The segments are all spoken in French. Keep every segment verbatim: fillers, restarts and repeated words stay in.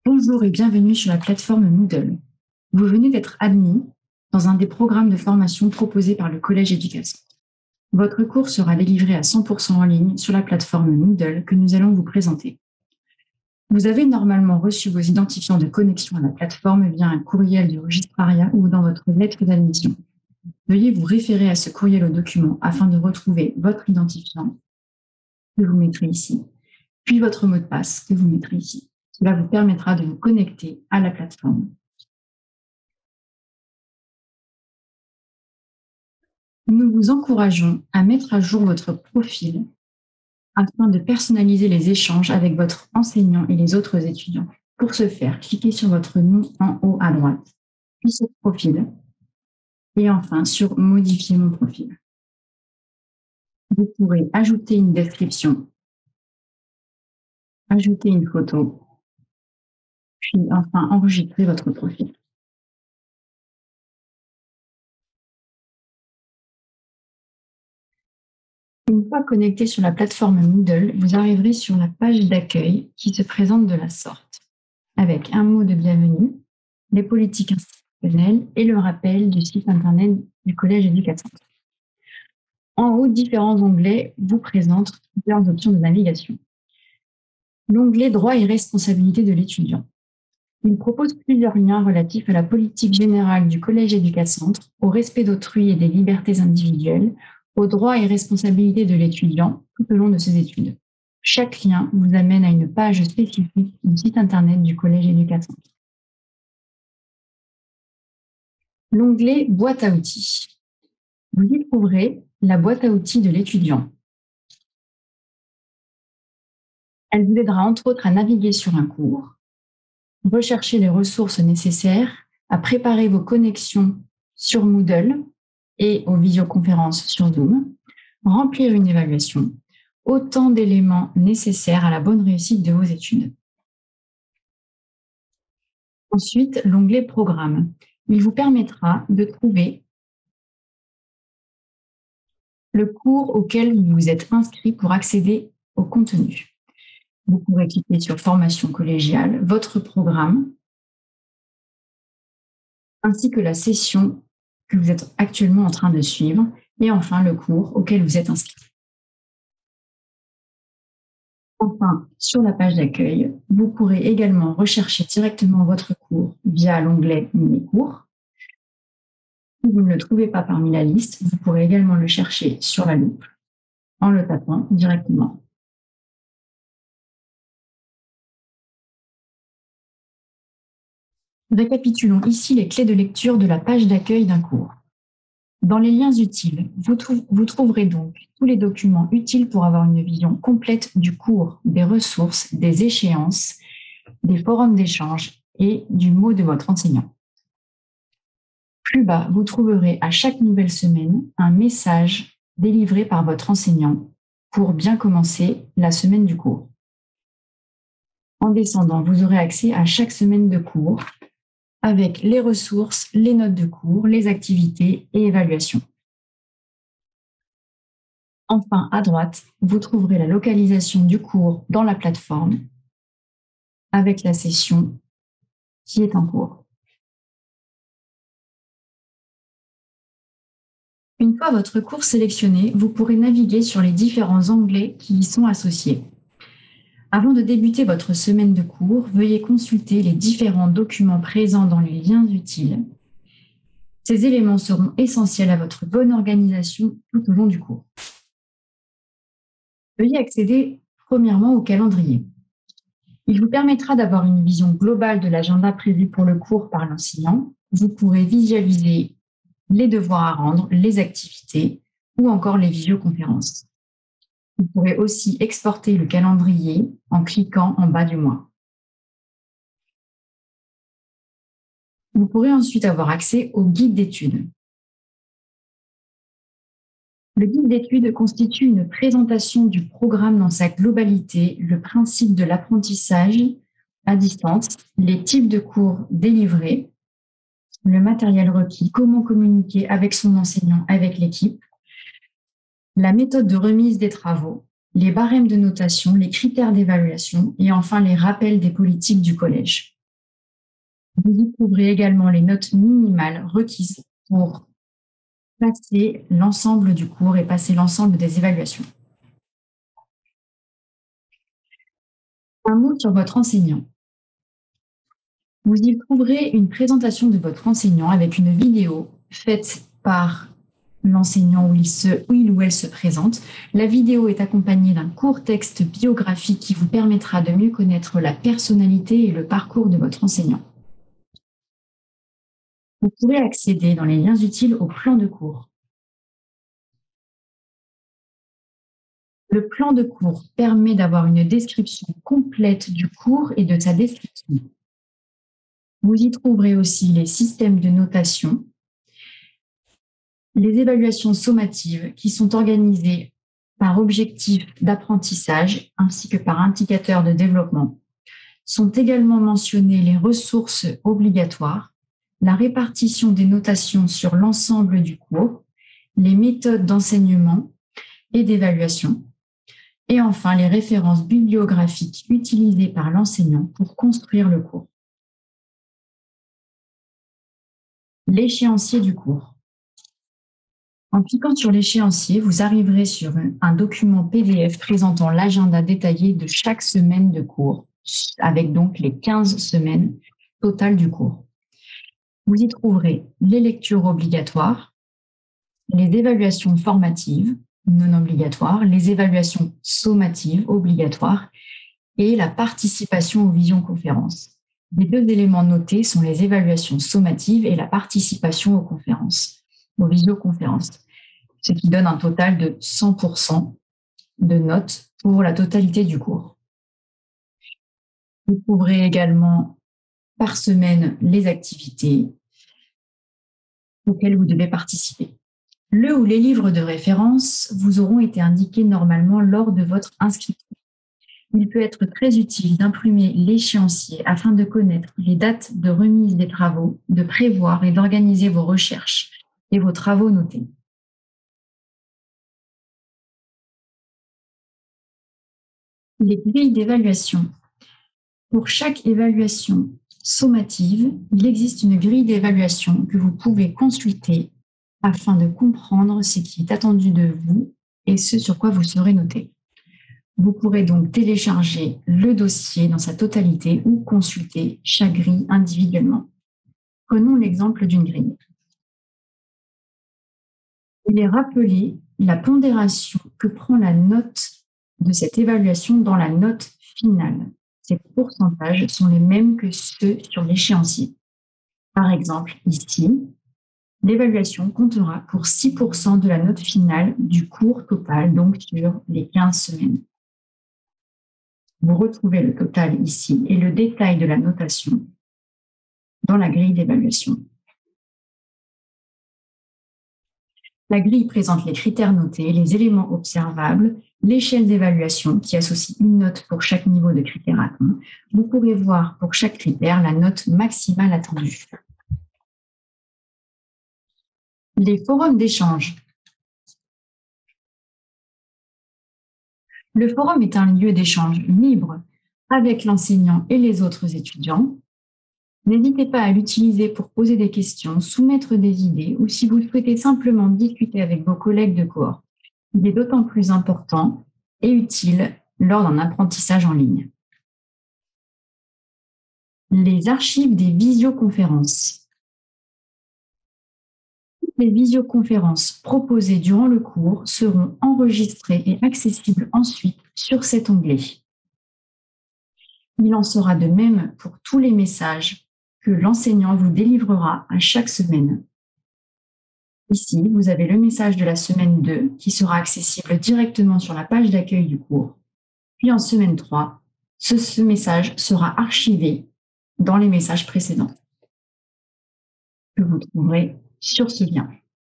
Bonjour et bienvenue sur la plateforme Moodle. Vous venez d'être admis dans un des programmes de formation proposés par le Collège Éducation. Votre cours sera délivré à cent pour cent en ligne sur la plateforme Moodle que nous allons vous présenter. Vous avez normalement reçu vos identifiants de connexion à la plateforme via un courriel du registrariat ou dans votre lettre d'admission. Veuillez vous référer à ce courriel au document afin de retrouver votre identifiant que vous mettrez ici, puis votre mot de passe que vous mettrez ici. Cela vous permettra de vous connecter à la plateforme. Nous vous encourageons à mettre à jour votre profil afin de personnaliser les échanges avec votre enseignant et les autres étudiants. Pour ce faire, cliquez sur votre nom en haut à droite, puis sur Profil, et enfin sur Modifier mon profil. Vous pourrez ajouter une description, ajouter une photo, puis enfin enregistrer votre profil. Une fois connecté sur la plateforme Moodle, vous arriverez sur la page d'accueil qui se présente de la sorte, avec un mot de bienvenue, les politiques institutionnelles et le rappel du site internet du Collège Éducation. En haut, différents onglets vous présentent plusieurs options de navigation. L'onglet Droits et responsabilités de l'étudiant. Il propose plusieurs liens relatifs à la politique générale du Collège Éducation, au respect d'autrui et des libertés individuelles, aux droits et responsabilités de l'étudiant tout au long de ses études. Chaque lien vous amène à une page spécifique du site internet du Collège Éducation. L'onglet Boîte à outils. Vous y trouverez la boîte à outils de l'étudiant. Elle vous aidera entre autres à naviguer sur un cours, rechercher les ressources nécessaires, à préparer vos connexions sur Moodle et aux visioconférences sur Zoom, remplir une évaluation, autant d'éléments nécessaires à la bonne réussite de vos études. Ensuite, l'onglet Programme. Il vous permettra de trouver le cours auquel vous vous êtes inscrit pour accéder au contenu. Vous pourrez cliquer sur Formation collégiale, votre programme, ainsi que la session que vous êtes actuellement en train de suivre, et enfin le cours auquel vous êtes inscrit. Enfin, sur la page d'accueil, vous pourrez également rechercher directement votre cours via l'onglet Mes cours. Si vous ne le trouvez pas parmi la liste, vous pourrez également le chercher sur la loupe en le tapant directement. Récapitulons ici les clés de lecture de la page d'accueil d'un cours. Dans les liens utiles, vous, trou- vous trouverez donc tous les documents utiles pour avoir une vision complète du cours, des ressources, des échéances, des forums d'échange et du mot de votre enseignant. Plus bas, vous trouverez à chaque nouvelle semaine un message délivré par votre enseignant pour bien commencer la semaine du cours. En descendant, vous aurez accès à chaque semaine de cours avec les ressources, les notes de cours, les activités et évaluations. Enfin, à droite, vous trouverez la localisation du cours dans la plateforme avec la session qui est en cours. Une fois votre cours sélectionné, vous pourrez naviguer sur les différents onglets qui y sont associés. Avant de débuter votre semaine de cours, veuillez consulter les différents documents présents dans les liens utiles. Ces éléments seront essentiels à votre bonne organisation tout au long du cours. Veuillez accéder premièrement au calendrier. Il vous permettra d'avoir une vision globale de l'agenda prévu pour le cours par l'enseignant. Vous pourrez visualiser les devoirs à rendre, les activités ou encore les visioconférences. Vous pourrez aussi exporter le calendrier en cliquant en bas du mois. Vous pourrez ensuite avoir accès au guide d'études. Le guide d'études constitue une présentation du programme dans sa globalité, le principe de l'apprentissage à distance, les types de cours délivrés, le matériel requis, comment communiquer avec son enseignant, avec l'équipe, la méthode de remise des travaux, les barèmes de notation, les critères d'évaluation et enfin les rappels des politiques du collège. Vous y trouverez également les notes minimales requises pour passer l'ensemble du cours et passer l'ensemble des évaluations. Un mot sur votre enseignant. Vous y trouverez une présentation de votre enseignant avec une vidéo faite par l'enseignant où il, se, où il ou elle se présente. La vidéo est accompagnée d'un court texte biographique qui vous permettra de mieux connaître la personnalité et le parcours de votre enseignant. Vous pourrez accéder dans les liens utiles au plan de cours. Le plan de cours permet d'avoir une description complète du cours et de sa description. Vous y trouverez aussi les systèmes de notation, les évaluations sommatives qui sont organisées par objectif d'apprentissage ainsi que par indicateur de développement. Sont également mentionnées les ressources obligatoires, la répartition des notations sur l'ensemble du cours, les méthodes d'enseignement et d'évaluation, et enfin les références bibliographiques utilisées par l'enseignant pour construire le cours. L'échéancier du cours. En cliquant sur l'échéancier, vous arriverez sur un document P D F présentant l'agenda détaillé de chaque semaine de cours, avec donc les quinze semaines totales du cours. Vous y trouverez les lectures obligatoires, les évaluations formatives non obligatoires, les évaluations sommatives obligatoires et la participation aux visioconférences. Les deux éléments notés sont les évaluations sommatives et la participation aux conférences, aux visioconférences, ce qui donne un total de cent pour cent de notes pour la totalité du cours. Vous trouverez également par semaine les activités auxquelles vous devez participer. Le ou les livres de référence vous auront été indiqués normalement lors de votre inscription. Il peut être très utile d'imprimer l'échéancier afin de connaître les dates de remise des travaux, de prévoir et d'organiser vos recherches et vos travaux notés. Les grilles d'évaluation. Pour chaque évaluation sommative, il existe une grille d'évaluation que vous pouvez consulter afin de comprendre ce qui est attendu de vous et ce sur quoi vous serez noté. Vous pourrez donc télécharger le dossier dans sa totalité ou consulter chaque grille individuellement. Prenons l'exemple d'une grille. Il est rappelé la pondération que prend la note de cette évaluation dans la note finale. Ces pourcentages sont les mêmes que ceux sur l'échéancier. Par exemple, ici, l'évaluation comptera pour six pour cent de la note finale du cours total, donc sur les quinze semaines. Vous retrouvez le total ici et le détail de la notation dans la grille d'évaluation. La grille présente les critères notés, les éléments observables, l'échelle d'évaluation qui associe une note pour chaque niveau de critère atteint. Vous pourrez voir pour chaque critère la note maximale attendue. Les forums d'échange. Le forum est un lieu d'échange libre avec l'enseignant et les autres étudiants. N'hésitez pas à l'utiliser pour poser des questions, soumettre des idées ou si vous souhaitez simplement discuter avec vos collègues de cohorte. Il est d'autant plus important et utile lors d'un apprentissage en ligne. Les archives des visioconférences. Les visioconférences proposées durant le cours seront enregistrées et accessibles ensuite sur cet onglet. Il en sera de même pour tous les messages que l'enseignant vous délivrera à chaque semaine. Ici, vous avez le message de la semaine deux qui sera accessible directement sur la page d'accueil du cours. Puis en semaine trois, ce, ce message sera archivé dans les messages précédents que vous trouverez sur ce lien.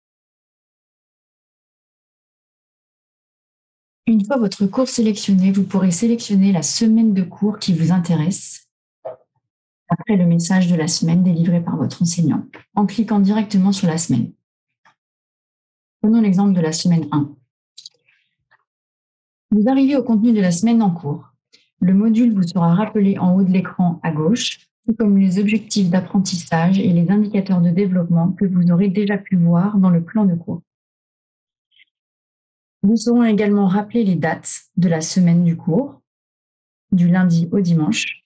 Une fois votre cours sélectionné, vous pourrez sélectionner la semaine de cours qui vous intéresse après le message de la semaine délivré par votre enseignant, en cliquant directement sur la semaine. Prenons l'exemple de la semaine un. Vous arrivez au contenu de la semaine en cours. Le module vous sera rappelé en haut de l'écran à gauche tout comme les objectifs d'apprentissage et les indicateurs de développement que vous aurez déjà pu voir dans le plan de cours. Vous saurez également rappeler les dates de la semaine du cours, du lundi au dimanche.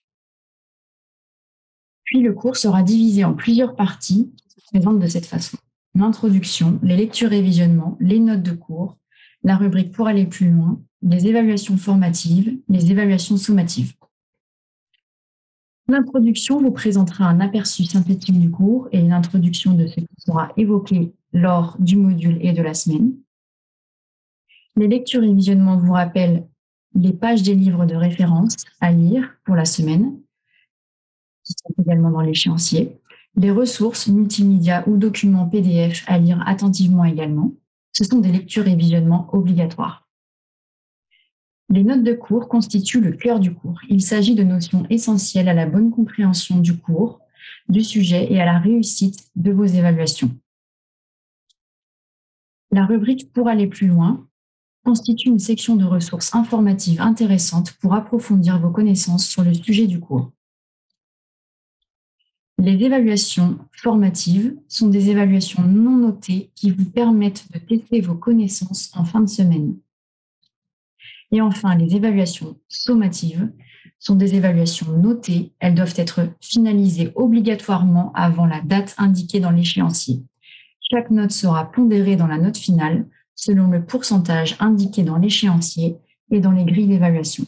Puis le cours sera divisé en plusieurs parties qui se présentent de cette façon. L'introduction, les lectures et visionnements, les notes de cours, la rubrique pour aller plus loin, les évaluations formatives, les évaluations sommatives. L'introduction vous présentera un aperçu synthétique du cours et une introduction de ce qui sera évoqué lors du module et de la semaine. Les lectures et visionnements vous rappellent les pages des livres de référence à lire pour la semaine, qui sont également dans l'échéancier. Les ressources, multimédia ou documents P D F à lire attentivement également. Ce sont des lectures et visionnements obligatoires. Les notes de cours constituent le cœur du cours. Il s'agit de notions essentielles à la bonne compréhension du cours, du sujet et à la réussite de vos évaluations. La rubrique pour aller plus loin constitue une section de ressources informatives intéressantes pour approfondir vos connaissances sur le sujet du cours. Les évaluations formatives sont des évaluations non notées qui vous permettent de tester vos connaissances en fin de semaine. Et enfin, les évaluations sommatives sont des évaluations notées. Elles doivent être finalisées obligatoirement avant la date indiquée dans l'échéancier. Chaque note sera pondérée dans la note finale selon le pourcentage indiqué dans l'échéancier et dans les grilles d'évaluation.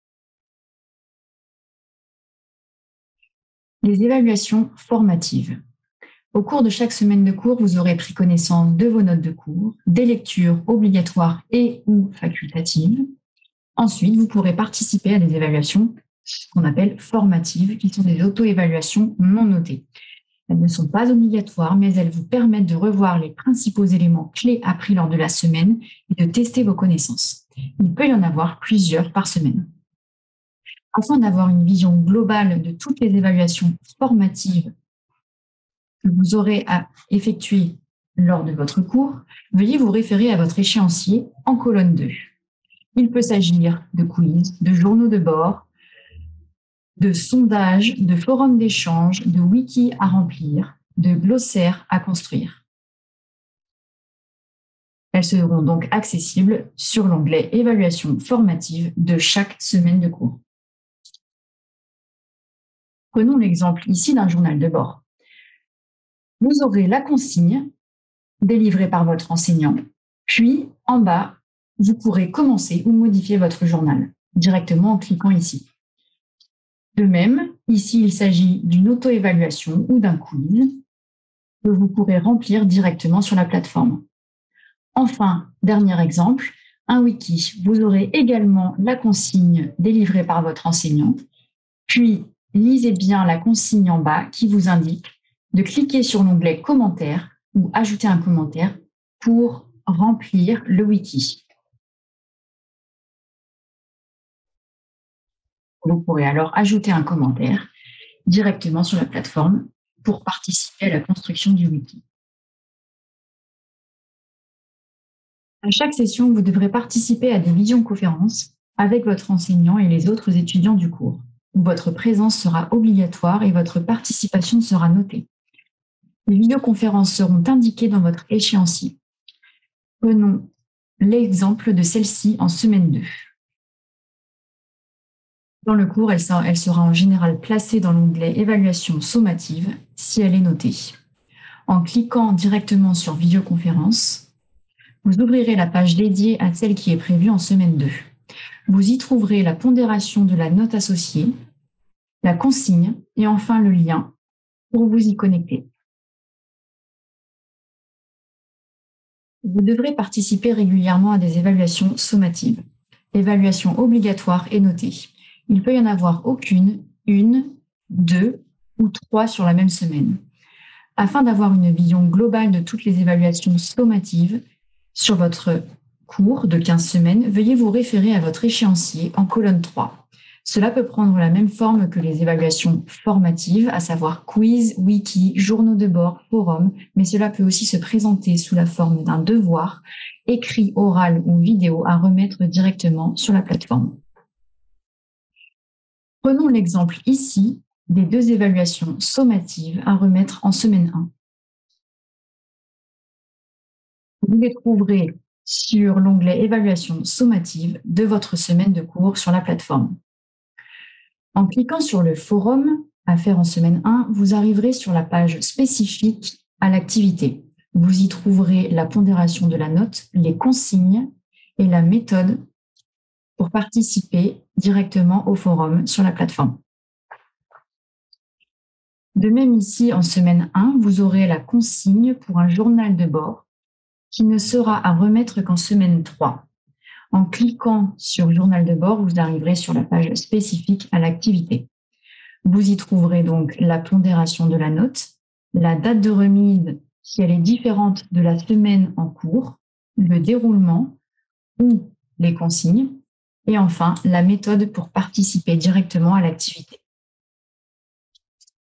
Les évaluations formatives. Au cours de chaque semaine de cours, vous aurez pris connaissance de vos notes de cours, des lectures obligatoires et ou facultatives. Ensuite, vous pourrez participer à des évaluations qu'on appelle formatives, qui sont des auto-évaluations non notées. Elles ne sont pas obligatoires, mais elles vous permettent de revoir les principaux éléments clés appris lors de la semaine et de tester vos connaissances. Il peut y en avoir plusieurs par semaine. Afin d'avoir une vision globale de toutes les évaluations formatives que vous aurez à effectuer lors de votre cours, veuillez vous référer à votre échéancier en colonne deux. Il peut s'agir de quiz, de journaux de bord, de sondages, de forums d'échange, de wikis à remplir, de glossaires à construire. Elles seront donc accessibles sur l'onglet Évaluation formative de chaque semaine de cours. Prenons l'exemple ici d'un journal de bord. Vous aurez la consigne délivrée par votre enseignant, puis en bas, vous pourrez commencer ou modifier votre journal directement en cliquant ici. De même, ici, il s'agit d'une auto-évaluation ou d'un quiz que vous pourrez remplir directement sur la plateforme. Enfin, dernier exemple, un wiki. Vous aurez également la consigne délivrée par votre enseignant, puis lisez bien la consigne en bas qui vous indique de cliquer sur l'onglet Commentaires ou Ajouter un commentaire pour remplir le wiki. Vous pourrez alors ajouter un commentaire directement sur la plateforme pour participer à la construction du wiki. À chaque session, vous devrez participer à des visioconférences avec votre enseignant et les autres étudiants du cours, où votre présence sera obligatoire et votre participation sera notée. Les vidéoconférences seront indiquées dans votre échéancier. Prenons l'exemple de celle-ci en semaine deux. Dans le cours, elle sera, elle sera en général placée dans l'onglet Évaluation sommative si elle est notée. En cliquant directement sur Vidéoconférence, vous ouvrirez la page dédiée à celle qui est prévue en semaine deux. Vous y trouverez la pondération de la note associée, la consigne et enfin le lien pour vous y connecter. Vous devrez participer régulièrement à des évaluations sommatives, évaluations obligatoires et notées. Il peut y en avoir aucune, une, deux ou trois sur la même semaine. Afin d'avoir une vision globale de toutes les évaluations sommatives sur votre cours de quinze semaines, veuillez vous référer à votre échéancier en colonne trois. Cela peut prendre la même forme que les évaluations formatives, à savoir quiz, wiki, journaux de bord, forum, mais cela peut aussi se présenter sous la forme d'un devoir, écrit, oral ou vidéo à remettre directement sur la plateforme. Prenons l'exemple ici des deux évaluations sommatives à remettre en semaine un. Vous les trouverez sur l'onglet Évaluation sommative de votre semaine de cours sur la plateforme. En cliquant sur le forum à faire en semaine un, vous arriverez sur la page spécifique à l'activité. Vous y trouverez la pondération de la note, les consignes et la méthode pour participer directement au forum sur la plateforme. De même ici, en semaine un, vous aurez la consigne pour un journal de bord qui ne sera à remettre qu'en semaine trois. En cliquant sur « Journal de bord », vous arriverez sur la page spécifique à l'activité. Vous y trouverez donc la pondération de la note, la date de remise si elle est différente de la semaine en cours, le déroulement ou les consignes, et enfin la méthode pour participer directement à l'activité.